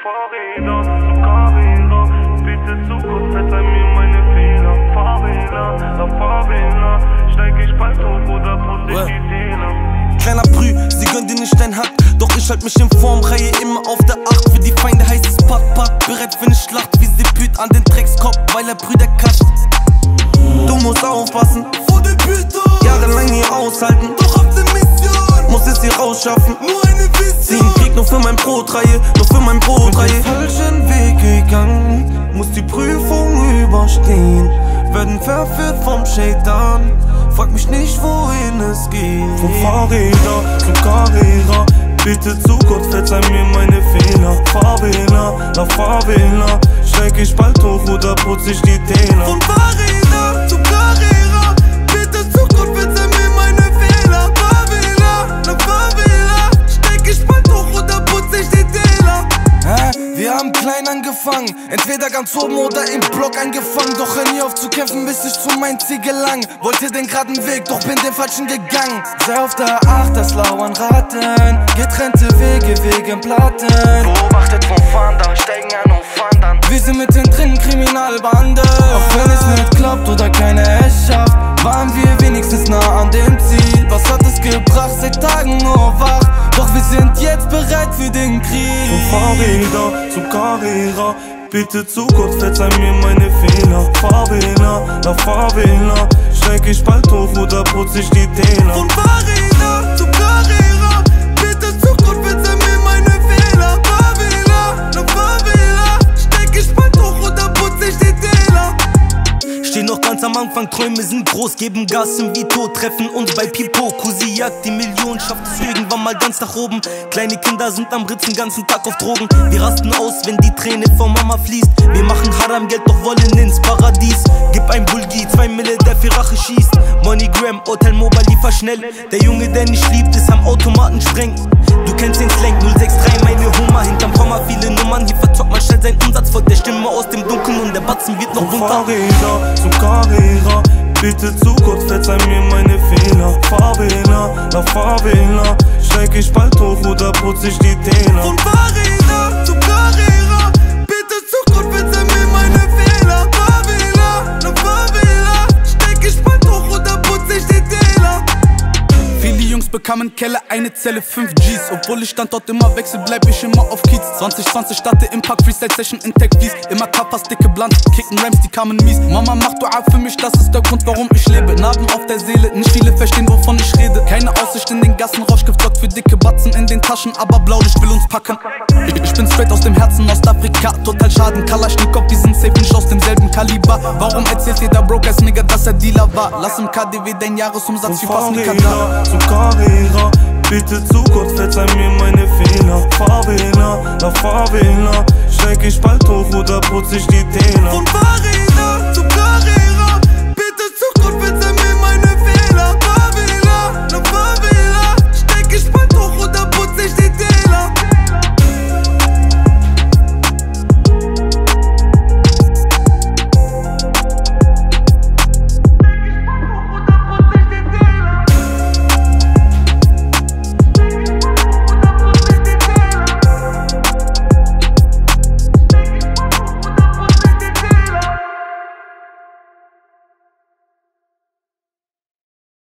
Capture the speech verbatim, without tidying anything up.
Fahrräder zu Carrera, bitte Zukunft, verzeih mir meine Fehler. Fahrräder, auf Fahrräder, steig ich bald hoch oder putz ich die Zähne. Kleiner Brü, sie gönnt dir nicht dein Hack, doch ich halt mich in Form, Reihe immer auf der Acht. Für die Feinde heißt es Pat Pat, bereit für ne Schlacht, wie sie püt an den Dreckskopf, weil er Brüder kascht. Du musst aufpassen, vor den Büter, jahrelang hier aushalten, doch auf der Mission, muss es hier rausschaffen. nur eine Sie Vision, Krieg nur für mein Brotreihe, nur für mein Brotreihe. den falschen Weg gegangen, muss die Prüfung überstehen, werden verführt vom Shaitan, frag mich nicht, wohin es geht. Von Fahrräder zu Carrera, bitte Zukunft, verzeih mir meine Fehler. Fahrwähler, nach Fahrwähler, steig ich bald hoch oder putz ich die Täler. Von Fahrräder zu Carrera, bitte Zukunft, verzeih mir meine Fehler. Fahrwähler, nach Fahrwähler, steig ich bald hoch oder putz ich die Täler. Hä? Wir haben klein angefangen, entweder ganz oben oder im Block angefangen. Doch hör nie auf zu kämpfen, bis ich zu meinem Ziel gelang. Wollte den geraden Weg, doch bin den falschen gegangen. Sei auf der Acht, das lauern Ratten, getrennte Wege wegen Platten. Beobachtet vom Fahndern, steigen an und fahren dann. Wir sind mittendrin, Kriminalbande. Auch wenn es nicht klappt oder keiner es schafft, waren wir wenigstens nah an dem Ziel. Was hat es gebracht, seit Tagen nur wach, doch wir sind jetzt bereit für den Krieg. Von Fahrräder zu Carrera, bitte Zukunft, verzeih mir meine Fehler. Fahrwähler, nach Fahrwähler, steig ich bald hoch oder putz ich die Täler. Von Fahrräder zu Carrera, bitte Zukunft, verzeih mir meine Fehler. Fahrwähler, nach Fahrwähler, steig ich bald hoch oder putz ich die Täler. Steh noch ganz am Anfang, Träume sind groß, geben Gas im Vito, treffen uns bei Pipo. Kusi jagt die Million, schafft es irgendwann mal ganz nach oben. Kleine Kinder sind am Ritzen, ganzen Tag auf Drogen. Wir rasten aus, wenn die Träne vor Mama fließt. Wir machen Haram Geld, doch wollen ins Paradies. Gib ein Bulgi, zwei Mille, der für Rache schießt. MoneyGram, Hotel Mobile, liefer schnell. Der Junge, der nicht liebt, ist am Automaten streng. Du kennst den Slang, null sechs drei, meine Hummer. Hinterm Komma viele Nummern, hier verzockt man schnell seinen Umsatz. Folgt der Stimme aus dem Dunkeln und der Batzen wird noch bunter. Fahrräder zu Carrera, bitte Zukunft, verzeih mir meine Fehler. Fahrwähler, nach Fahrwähler, steig ich bald hoch oder putz ich die Täler. Von Fahrräder zu Carrera, bitte Zukunft, verzeih mir meine Fehler. Fahrwähler, nach Fahrwähler, steig ich bald hoch oder putz ich die Täler. Viele Jungs bekamen Keller, eine Zelle, fünf G's. Obwohl ich Standort immer wechsel, bleib ich immer auf Kiez. zwanzig zwanzig starte Impact, Freestyle Session in Tech V's. Immer Kappas, dicke Blunt, kicken Rams, die kamen mies. Mama macht Dua für mich, das ist der Grund, warum ich lebe. Narben auf der Seele, nicht viele verstehen, wovon ich rede. Keine Aussicht in den Gassen, Rauschgift sorgt für dicke Batzen in den Taschen, aber Blaulicht will uns packen. Ich, ich bin straight aus dem Herzen, Ostafrika, total Schaden. Kalaschnikow, wir sind safe, nicht aus demselben Kaliber. Warum erzählt jeder Broke-Ass-Nigger, dass er Dealer war? Lass im K D W dein Jahresumsatz wie fast Fahrräder zu Carrera, bitte Zukunft, verzeih mir meine Fehler. Fahrwähler, nach Fahrwähler, steig ich bald hoch oder putz ich die Täler. Von Fahrräder